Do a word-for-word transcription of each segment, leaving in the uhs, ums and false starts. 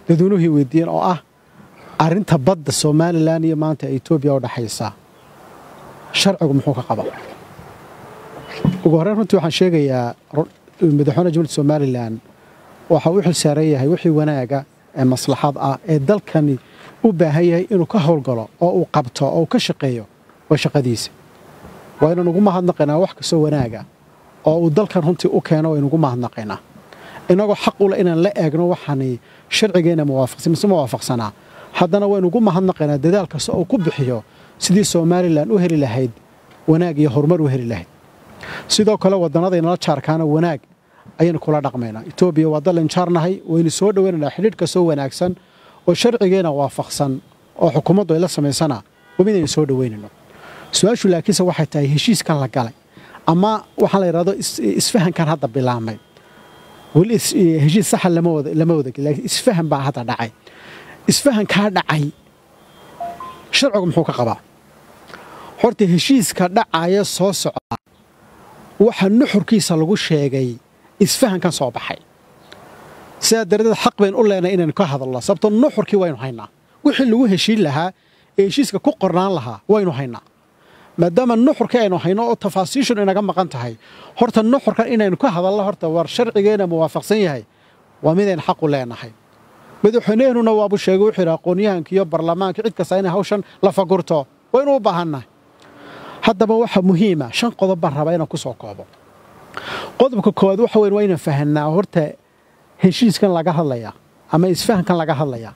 dadweynuhu weydiin oo ah arinta badda Somaliland iyo maanta Ethiopia oo dhaxaysa sharcigu muxuu ka qabaa ugu horreyn runtii waxaan sheegayaa madaxweynaha Jamhuuriyadda Somaliland waxa uu xilsaaran yahay wixii wanaaga ee maslaxad ah ee dalkani u baahan yahay inuu ka howlgalo oo uu qabto oo ka shaqeeyo waa shaqadiisa waa inaan ugu mahadnaqaynaa wax kasta wanaaga oo uu dalkan runtii u keeno waa ugu mahadnaqaynaa inagoo xaq u leh inaan la eegno waxani sharcigeena muwaafaqsan mise muwaafaqsanaa haddana waynu ugu mahadnaqaynaa dadaal kasta oo ku bixiyo sidii Somaliland u heli lahayd wanaag iyo horumar u heli lahayd sidoo kale wadannadayna la jaarkaana wanaag ayaynu kula dhaqmaynaa Ethiopia waa dal injaarnahay waynu soo dhaweynaynaa xidhiidhka soo wanaagsan oo sharcigeena waafaqsan oo xukuumaddu ay la samaysana wabidaynu soo dhaweynayno su'aashu laakiinse waxay tahay heshiiskan la galay ama waxaan la yiraahdo isfahankan hadda bilaamay wali heshiis sax lama wada lama wada laakiin isfahan baa hadda dhacay isfahan ka dhacay sharcigu muxuu ka qabaa horta heshiiska dhacaya soo socda waxa nuxurkiisa lagu sheegay isfahankan soo baxay sida darada xaq been u leenay inaan ka hadalno sababtoo nuxurkii waynu haynaa wixii lagu heshiin lahaa ee heshiiska ku qornaan lahaa waynu haynaa maadaama nuxurkii aynu hayno oo tafaasiishan inaga maqan tahay horta nuxurkan inaynu ka hadalno horta war sharcigeena muwaafaqsan yahay waa mid aan xaq u leenahay madaxweynahuna waa buu sheegay wixii aqoonyahanka iyo baarlamaanka cid kasta inay hawshan la fagurto waynu u baahannahay haddaba waxa muhiim ah shan qodob baan rabaa inaan ku soo koobo qodobka koowaad waxa weyn waa inaan fahanaa horta heshiiskan laga hadlaya ama isfahankan laga hadlaya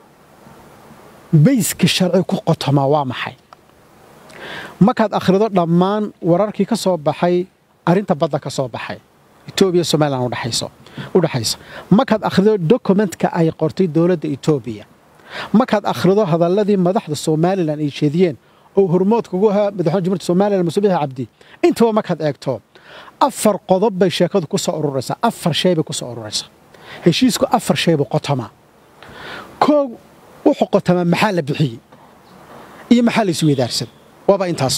bayska sharci ku qotoma waa maxay markaad akhrido dhammaan wararkii ka soo baxay arinta badda ka soo baxay Ethiopia Somaliland u dhaxayso u dhaxayso markaad akhrido documentka ay qortay dawladda Ethiopia markaad akhrido hadalladii madaxda Somaliland ay sheediyeen oo hormoodka ugu ahaa madaxweynaha Jamhuuriyadda Somaliland Muse Biixi Cabdi intaba markaad eegto afar qodob bay sheekadu ku soo ururaysaa afar shay bay ku soo ururaysaa heshiisku afar shay buu qotoma koow wuxuu qotoma maxaa la bixiyay iyo maxaa la isweydaarsan waba intaas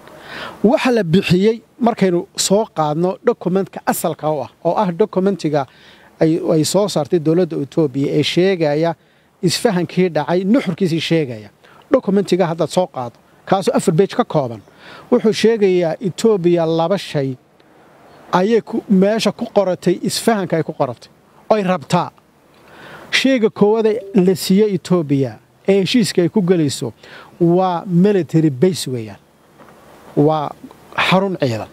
waxa la bixiyay markaynu soo qaadno documentka asalka ah oo ah documentiga ay ay soo saartay dawladda Ethiopia ee sheegaya isfahankii dhacay nuxurkiisii sheegaya documentiga hadda soo qaado kaas afar page ka kooban wuxuu sheegayaa Ethiopia laba shay ayay meesha ku qoratay isfahanka ay ku qoratay ay rabtaa sheega koowaad la siiyay Ethiopia ee heshiiska ay ku galayso waa military base weeyaan waa xarun ciidan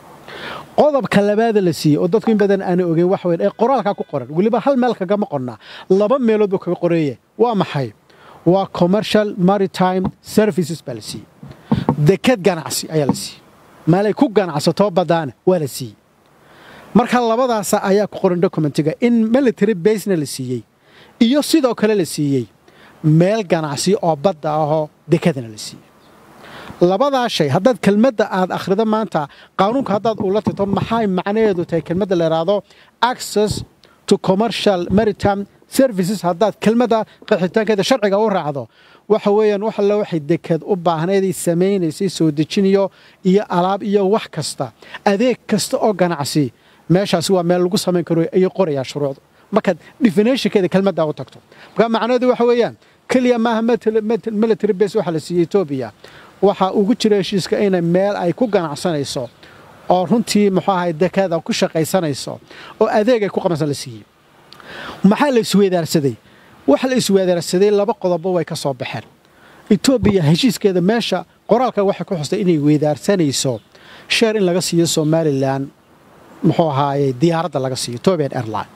qodobka labaad la siiyay oo dadku in badan aan ogeyn wax weyn ee qoraalka ku qoran waliba hal meel kaga ma qorna laba meelood oo kaga qoreeyay waa maxay waa commercial maritime services policy dekad ganacsi ayaa la siiyay maalay ku ganacsato badaan waa la siiyay marka labadaas ayaa ku qoran documentiga in military base na la siiyay iyo sidoo kale la siiyay meel ganacsi oo badda ah oo dekadna la siiyay labada shay haddaad kelmadda aad akhrido maanta qaanuunka haddaad u la tagto maxay macnaheedu tahay kelmadda la yiraahdo access to commercial maritime services haddaad kelmadda qeexitaankeeda sharciga u raacdo waxa weeyaan waxa la waxay dekad u baahneed sameeynaysa soo dejiniyo iyo alaab iyo wax kasta adeeg kasta oo ganacsi meeshaas waa meel lagu sameyn karo ay qoraya shuruuc marka definitionkeeda kelmadda u tagto marka macnaheedu waxa weeyaan kaliya maaha military base waxa la siiyay Ethiopia waxa ugu jira heshiiska in meel ay ku ganacsanayso oo runtii muxuu ahay dekada ku shaqaysanayso oo adeeg ay ku qabansan la siiyay maxaa la isweydaarsaday waxa la isweydaarsaday laba qodob way ka soo baxeen Ethiopia heshiiskeeda meesha qoraalka waxa ku xustay inay weydaarsanayso share in laga siiyo Somaliland muxuu ahaayay diyaaradda laga siiyo Ethiopian Airlines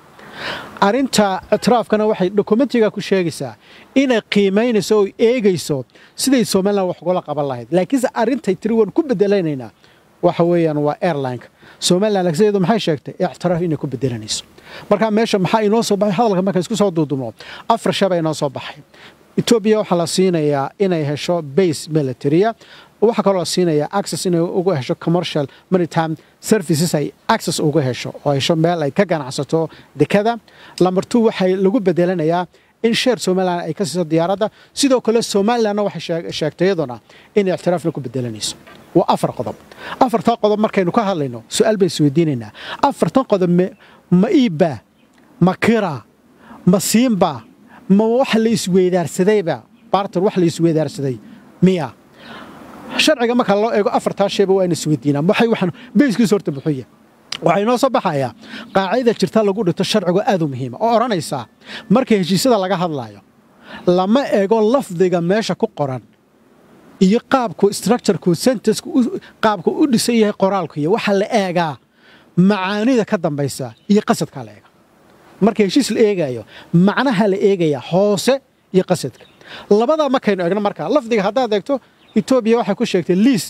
arinta atraafkana waxay documentiga ku sheegaysaa inay qiimeynayso oo eegayso siday Somaliland wax uga qaban lahayd laakiin arintay tiri waan ku bedelaynayna waxa weeyaan waa airline Somaliland lagseedo maxay sheegtay ixtiraaf inay ku bedelanayso marka meesha maxaa inoo soo baxay hadalka marka isku soo duudumo afar shabay inoo soo baxay Ethiopia waxa la siinayaa inay hesho base military waxa kale oo siinaya access inay ugu hesho commercial maritime services ay access ugu hesho oo hesho meel ay ka ganacsato dekada number two waxay lagu bedelanayaa in share Somaliland ay ka siiso diyaaradda sidoo kale Somaliland waxay sheegtayaduna in ixtiraafna ku bedelanayso waa afar qodob afarta qodob markaynu ka hadlayno su'aal bay isweydiinaynaa afartan qodob ma iiba ma kira ma siinba ما wax la isweydaarsadayba barter wax la isweydaarsaday miya sharciga marka loo eego afarta shayba waa in isweydiinaa waxay waxan beeskiis horta buxiya waxay noo soo baxaya qaacida jirta lagu dhigto sharciga aad u muhiim ah oo oranaysa marka heshiisada laga hadlayo lama eego lafdiga meesha ku qoran iyo qaabku structure-ku sentence-ku qaabku u dhisan yahay qoraalku iyo waxa la eegaa macaanida ka dambaysa iyo qasadka la eega marka heshiis la eegayo macnaha la eegaya hoose iyo qasadka labada ma kayno eegna marka lafdiga haddaad eegto Ethiopia waxay ku sheegtay lease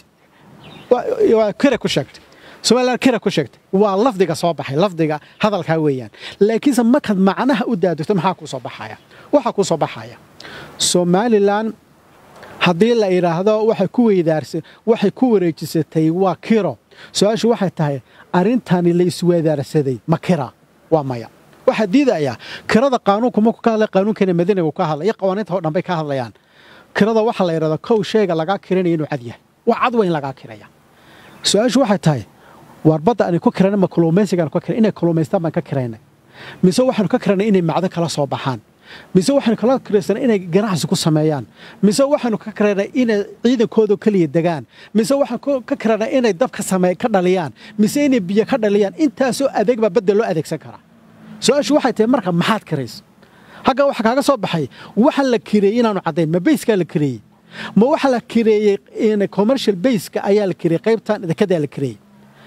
waa kira ku sheegtay Soomaaliland kira ku sheegtay waa lafdiga soo baxay lafdiga hadalka weeyaan laakiin markaad macnaha u daadagto maxaa ku soo baxaya waxa ku soo baxaya Soomaaliland haddii la yiraahdo waxay ku weydaarsay waxay ku wareejisatay waa kiro su'aashu waxay tahay arintani la isweydaarsaday ma kira waa maya waxa diidaya kirada qaanuunku ma ku ka hadlay qaanuunkeena Madiinaga ka hadlay qawaaniinta oo dhan bay ka hadlayaan kirada waxa la yiraahdo kow sheega laga kiranayo inuu cad yahay waa cad weyn laga kiraya su'aashu waxay tahay warbada aan ku kirana ma kulumeysigan ku kirana inay kulumeystaan baan ka kiraynay mise waxaan ka kiranay inay macdan kala soo baxaan mise waxaan kala kiraysan inay ganacsi ku sameeyaan mise waxaan ka kiranay inay ciidankooda kaliya degaan mise waxaan ka kiranay inay dab ka sameey ka dhaliyaan mise inay biyo ka dhaliyaan intaas oo adeeg ba bedel loo adeegsan karaa su'aashu waxay tahay marka maxaad kirays haga waxa kaaga soo baxay waxa la kireeyay inaanu cadeyn ma base ka la kireeyay ma waxa la kireeyay in commercial base ka ayaa la kireeyay qaybtan idinka la kireeyay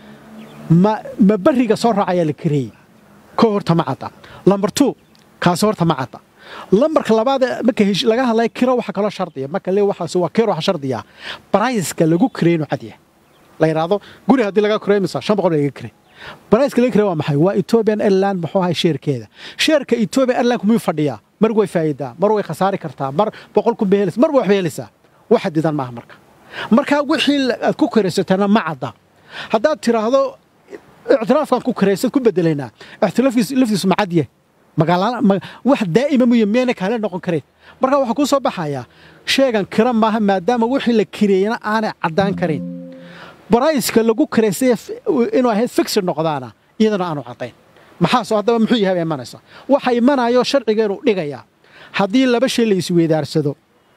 ma ma bariga soo raacaya la kireeyay ka horta ma cad number two kaas horta ma cad lambarka labaad marka heesh laga hadlay kiro waxa kala shardiya marka lee waxa soo kiro waxa shardiya price ka lagu kireeyo cadiya la yiraahdo guri hadii laga kireeyo mise shan boqol laga kireeyo price ka laga kireeyo waa maxay waa Ethiopian Airlines maxuu hay sheerkeeda sheerka Ethiopian Airlines kuma fadhiya mar way faa'iida mar way khasaari kartaa mar boqol ku beelis mar wax beelisa waxa diidan ma marka marka wixii aad ku kireysatana ma cadda haddaad tiraahdo اعترافكم ku kireysad ku bedelayna اختلافkiis laftiis ma cadiye magaalada wax daa'ima mu yeemeen kale noqon kareen marka waxa ku soo baxaya sheegan kira maaha maadaama wixii la kireeyana aan cadaan karin price-ka lagu kireysay inuu ahayd fixed noqdaana iyadana aanu cadayn maxaa soo hadaba muxuu yahay imanaysa waxa imanayo sharcigeenu dhigaya hadii laba shay la isweydaarsado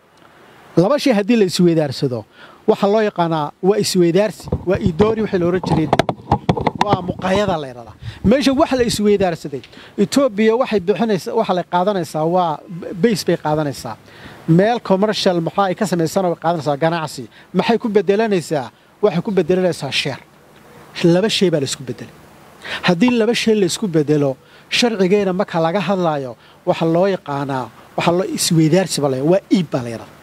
laba shay hadii la isweydaarsado waxa loo yaqaanaa waa isweydaarsi waa idoori wixii loo rajiray waa muqaayada la yiraahdo meesha wax la isweydaarsaday Ethiopia waxay bixinaysaa waxa la qaadanaysaa waa base bay qaadanaysaa meel commercial maxaa ay ka sameeysan oo qaadanaysaa ganacsi maxay ku bedelanaysaa waxay ku bedelanaysaa share laba shay baa la isku bedelay hadii laba shay la isku bedelo sharcigeena marka laga hadlayo waxa loo yaqaanaa waxa loo isweydaarsi baa waa iib baa la yiraahdaa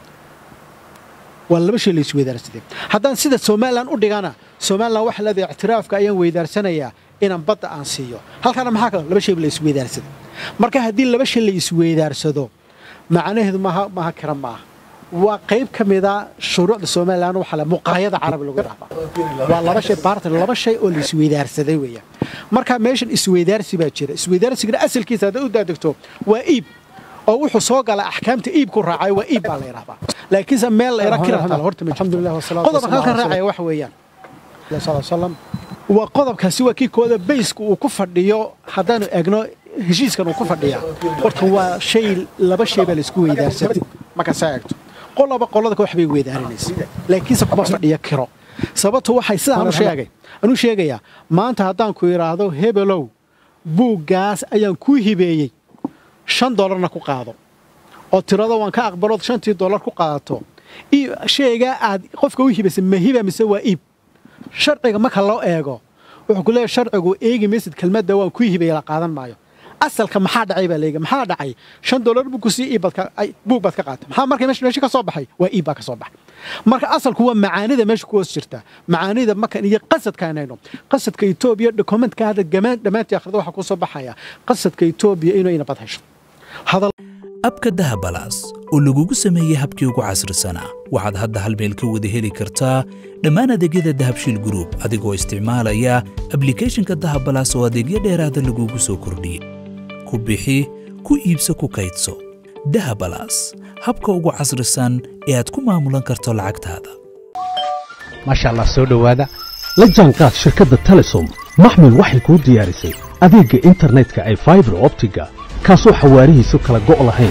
waa laba shay la isweydaarsaday haddaan sida Soomaaliland u dhigana Soomaaliland waxa la leeyahay i'tiraafka ayaan weydaarsanaya inaan badda aan siiyo halkana maxaa kale laba shay la isweydaarsaday marka hadii laba shay la isweydaarsado macnaheedu ma ma kira ma waa qayb kamida shuruucda Soomaaliland waxa la muqaayada Carabi lagu yiraahdo waa laba shay barter laba shay oo la isweydaarsaday weeyaan marka meeshan isweydaarsi baa jira isweydaarsiga asalkiisa hadii u daadagto waa iib oo wuxuu soo galay ahkaamta iibku raacay waa iib baa la yiraahdaa laakiin meel la yiraahdo kira horta alxamdulillah wasalaatu wasalaamu qodobka halka raacay wax weeyaan la sallallahu alayhi wasallam waa qodobkaasi waa kii kooda base-ku uu ku fadhiyo hadaan eegno heshiiskan uu ku fadhiya horta waa shay laba shay baa la isku weydaarsaday marka saagto qolaba qolada wax bay weydaarinaysaa laakiin kuma fadhiya kiro sababtu waxay sidaan u sheegay anu sheegaya maanta hadaan ku yiraahdo hebelow buugaas ayaan ku hibeeyay shan dollarna ku qaado oo tirada waan ka aqbalo shantii dollar ku qaadato iyo sheega aad qofka u hibeysay ma hiba mise waa iib sharciga marka loo eego wuxuu ku leeyahay sharcigu eegi mesid kelmadda waan ku hibay la qaadan maayo asalka maxaa dhacay baa leeyahay maxaa dhacay shan dollar buu ku sii iibadka ay buug bad ka qaatay maxaa markay meesha meesha ka soo baxay waa iib ka soo baxay marka asalku waa macaanida meesha ku hoos jirta macaanida marka iyo qasadka inayno qasadka Ethiopia document-ka hada gamaan dhamaantii akhrido waxa ku soo baxaya qasadka Ethiopia inuu ina bad hesho hadal abka dahabalaas oo lagugu sameeyay habkii ugu casrisanaa waxaad hadda hal meel ka wada heli kartaa dhammaan adeegyada Dahabshiil Group adigoo isticmaalaya application-ka Dahabalaas oo adeegyo dheeraad ah lagugu soo kordhiyay ku bixi ku iibso ku kaydso Dahabalaas habka ugu casrisan ee aad ku maamulan karto lacagtaada masha Allah soo dhawaada la jaanqaad shirkadda Telesom maxmil waxay ku diyaarisay adeegga internetka ay fiber optiga kaasoo xawaarihiisu kala go' lahayn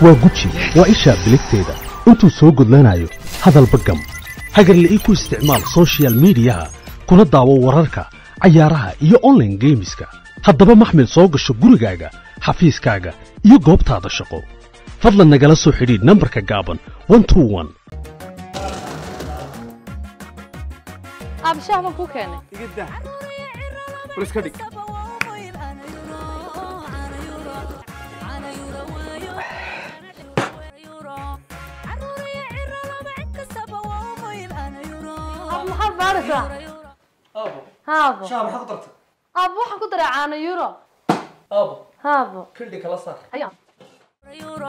waa guji waa ishaa biligteeda intuu soo gudlanayo hadalba gam hagarle ii ku isticmaal social mediyaha kuna daawo wararka cayaaraha iyo online gameska haddaba maxmed soo gasho gurigaaga xafiiskaaga iyo goobtaada shaqo fadlan nagala soo xidhiidh nambarka gaaban one two one abshaah baan ku keenay igida bariska dhig maxaad baaraysaa abo haabo shaab maxaad dartay abo waxaan ku daray caano euro abo haabo kildhi kala saar ayaa